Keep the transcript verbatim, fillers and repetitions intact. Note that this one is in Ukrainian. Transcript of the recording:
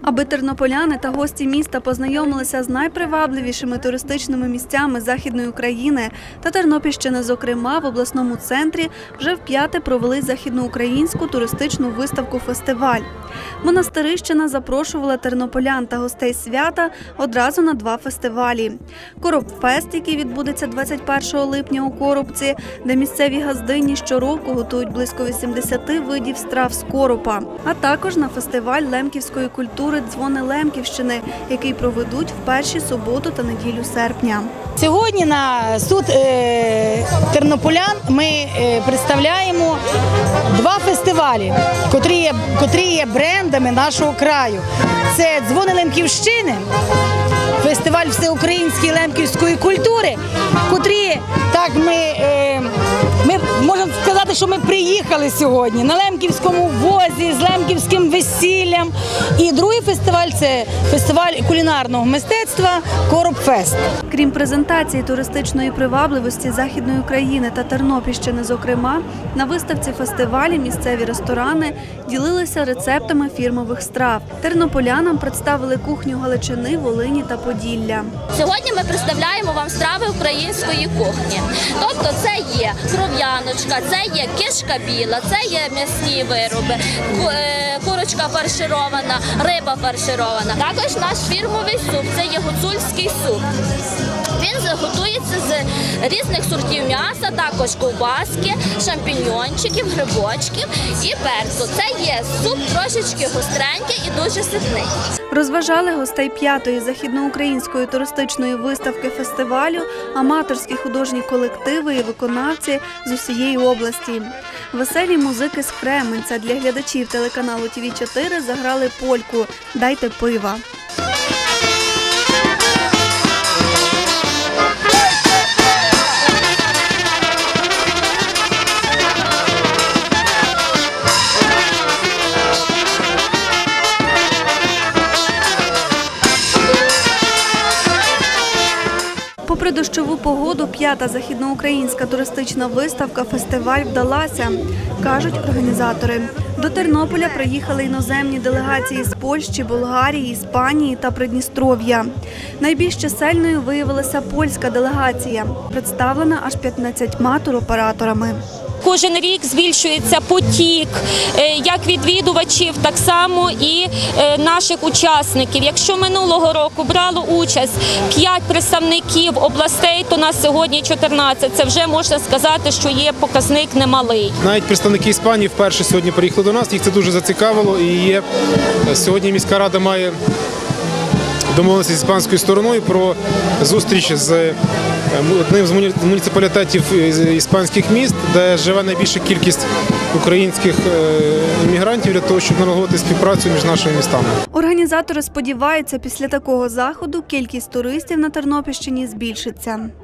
Аби тернополяни та гості міста познайомилися з найпривабливішими туристичними місцями Західної України та Тернопільщини, зокрема, в обласному центрі вже вп'яте провели західноукраїнську туристичну виставку-фестиваль. Монастирищина запрошувала тернополян та гостей свята одразу на два фестивалі. Коробфест, який відбудеться двадцять першого липня у Коробці, де місцеві газдині щороку готують близько вісімдесяти видів страв з коропа, а також на фестиваль лемківської культури «Дзвони Лемківщини», який проведуть в перші суботу та неділю серпня. Сьогодні на суд е, тернополян ми е, представляємо два фестивалі, котрі є, котрі є брендами нашого краю. Це «Дзвони Лемківщини», фестиваль всеукраїнської лемківської культури, котрі, так ми, е, ми можемо сказати, що ми приїхали сьогодні на лемківському возі з лемківським весіллям. І другий фестиваль – це фестиваль кулінарного мистецтва «Коробфест». Крім презентації туристичної привабливості Західної України та Тернопільщини, зокрема, на виставці фестивалі місцеві ресторани ділилися рецептами фірмових страв. Тернополянам представили кухню Галичини, Волині та Поділля. Сьогодні ми представляємо вам страви української кухні. Тобто це є кров'яночка, це є кишка біла, це є м'ясні вироби, курочка фарширована, риба фарширована. Також наш фірмовий суп – це є гуцульський суп. Він готується з різних сортів м'яса, також ковбаски, шампіньйончиків, грибочків і перцю. Це є суп трошечки гостренький і дуже ситний. Розважали гостей п'ятої західноукраїнської туристичної виставки фестивалю аматорські художні колективи і виконавці з усієї області. Веселі музики з Кременця для глядачів телеканалу Ті Ві чотири заграли польку «Дайте пива». Попри дощову погоду, п'ята західноукраїнська туристична виставка-фестиваль вдалася, кажуть організатори. До Тернополя приїхали іноземні делегації з Польщі, Болгарії, Іспанії та Придністров'я. Найбільш чисельною виявилася польська делегація, представлена аж п'ятнадцятьма туроператорами. Кожен рік збільшується потік як відвідувачів, так само і наших учасників. Якщо минулого року брало участь п'ять представників областей, то нас сьогодні чотирнадцять. Це вже можна сказати, що є показник немалий. Навіть представники Іспанії вперше ссьогодні приїхали до нас, їх це дуже зацікавило. І є, сьогодні міська рада має домовленості з іспанською стороною про зустріч з одним з муніципалітетів іспанських міст, де живе найбільша кількість українських іммігрантів, для того, щоб налагодити співпрацю між нашими містами. Організатори сподіваються, після такого заходу кількість туристів на Тернопільщині збільшиться.